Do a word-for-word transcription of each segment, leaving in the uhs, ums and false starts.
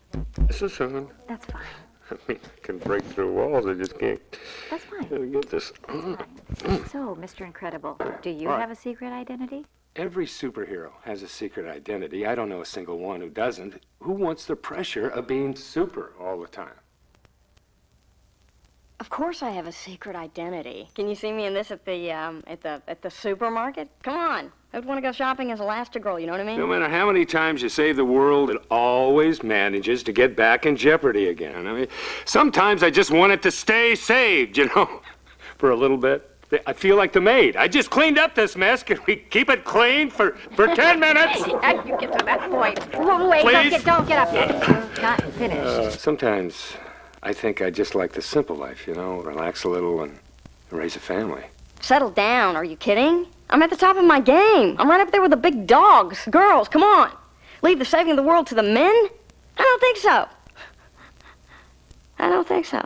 This is soon. That's fine. I mean, I can break through walls. I just can't. That's fine. Gotta get this. So, Mister Incredible, do you What? have a secret identity? Every superhero has a secret identity. I don't know a single one who doesn't. Who wants the pressure of being super all the time? Of course I have a secret identity. Can you see me in this at the, um, at the, at the supermarket? Come on. Who'd want to go shopping as Elastigirl, you know what I mean? No matter how many times you save the world, it always manages to get back in jeopardy again. I mean, sometimes I just want it to stay saved, you know, for a little bit. I feel like the maid. I just cleaned up this mess. Can we keep it clean for, for ten minutes? Yeah, you get to that point. Whoa, wait, don't Please? get, don't get up yet. We're not finished. Uh, sometimes I think I just like the simple life, you know, relax a little and raise a family. Settle down. Are you kidding? I'm at the top of my game. I'm right up there with the big dogs. Girls, come on. Leave the saving of the world to the men? I don't think so. I don't think so.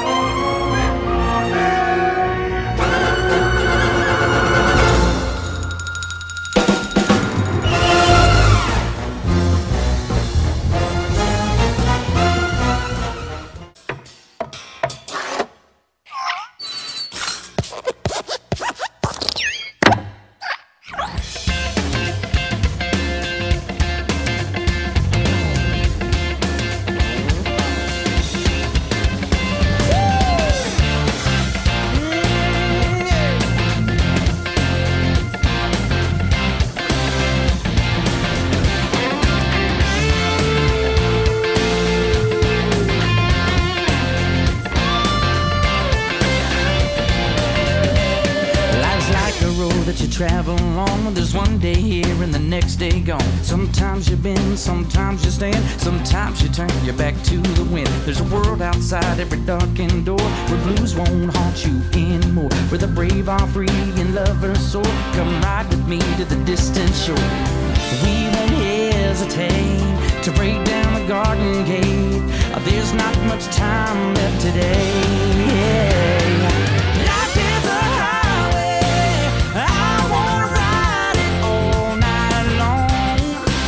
that you travel on. There's one day here and the next day gone. Sometimes you bend, sometimes you stand, sometimes you turn your back to the wind. There's a world outside every darkened door where blues won't haunt you anymore, where the brave are free and lovers soar. Come ride with me to the distant shore. We won't hesitate to break down the garden gate. There's not much time left today. Yeah. Life is a highway, I wanna ride it all night long.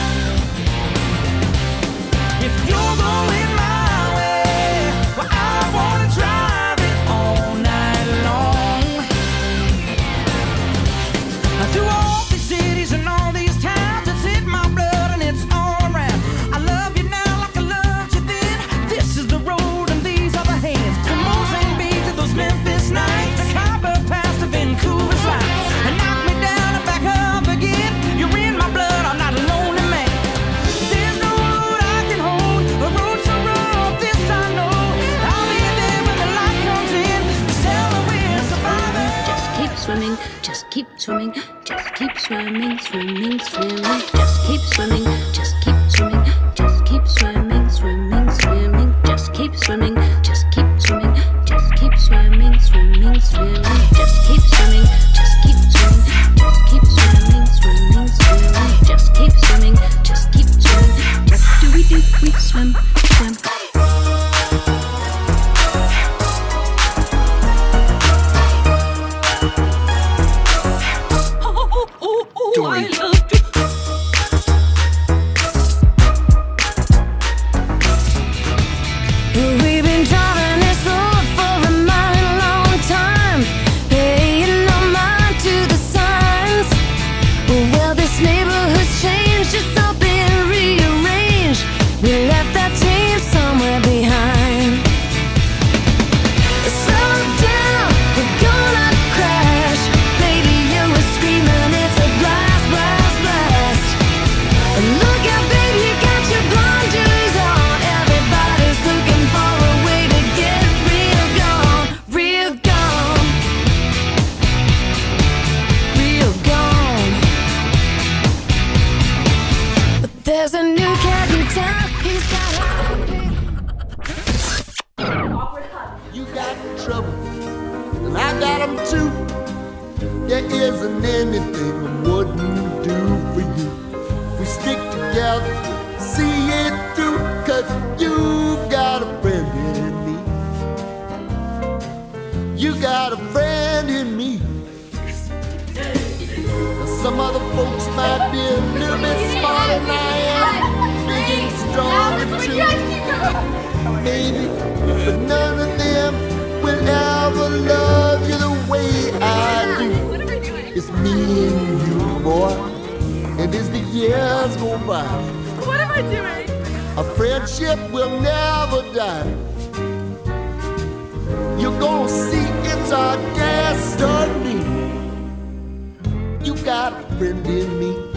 If you're going my way, well, I wanna drive it all night long. Through all these cities and all these towns, it's in my blood and it's all around. I love you now like I loved you then. This is the road and these are the hands. From Mozambique to those Memphis nights, the Copper Pass to Vancouver's lights, and knock me down and back up again. You're in my blood, I'm not a lonely man. There's no road I can hold, a road so rough, this I know. I'll be there when the light comes in, tell her we're surviving. Just keep swimming, just keep swimming, just keep swimming, swimming, swimming, just keep swimming, just keep swimming, just keep swimming, swimming, swimming, just keep swimming, just keep swimming, just keep swimming, swimming, swimming, just keep swimming, just keep swimming, just keep swimming, swimming, swimming, just keep swimming, just keep swimming, just do we do we swim, swim. Dory. We've been driving this road for a mighty long time, paying no mind to the signs. Well, this neighborhood's changed, it's all been rearranged. We left that team somewhere behind. Slow down, we're gonna crash. Baby, you were screaming, it's a blast, blast, blast. Look out, baby, you got your blinders on. Everybody's looking for a way to get real gone, real gone, real gone. But there's a new cat in town, he's got a You got trouble, and I got them too. There isn't anything I wouldn't do for you. If we stick together, see it through, 'cause you've got a friend in me. You got a friend in me. Now, some other folks might be a little bit smarter than I am, big and strong too. years go by. What am I doing? A friendship will never die. You're gonna see it's our destiny. You got a friend in me.